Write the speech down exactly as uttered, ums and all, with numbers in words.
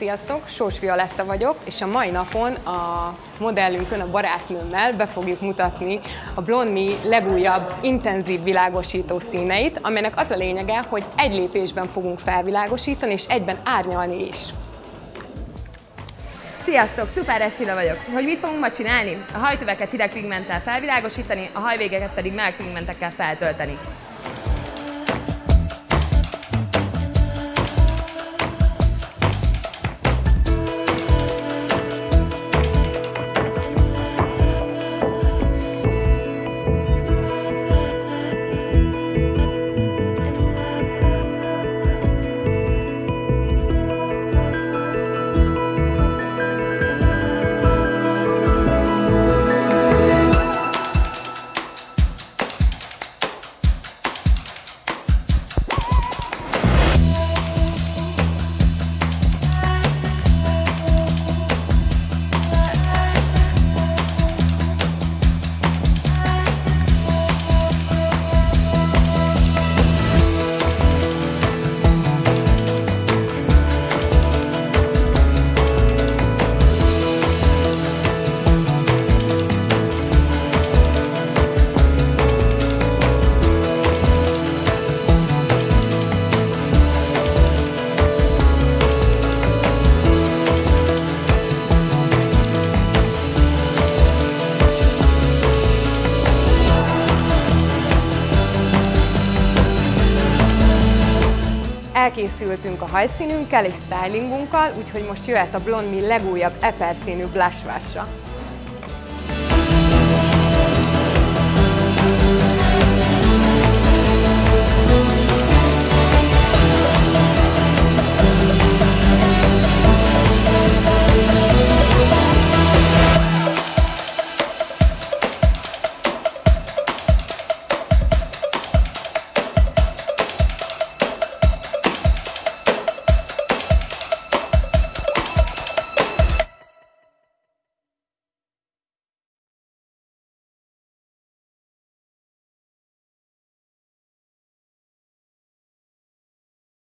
Sziasztok, Sós Violetta vagyok, és a mai napon a modellünkön, a barátnőmmel be fogjuk mutatni a Blond Me legújabb intenzív világosító színeit, amelynek az a lényege, hogy egy lépésben fogunk felvilágosítani, és egyben árnyalni is. Sziasztok, Cupáres Csilla vagyok. Hogy mit fogunk ma csinálni? A hajtöveket hideg pigmenttel felvilágosítani, a hajvégeket pedig meleg pigmentekkel feltölteni. Elkészültünk a hajszínünkkel és stylingunkkal, úgyhogy most jöhet a Blond Me legújabb eper színű blush wash-ra.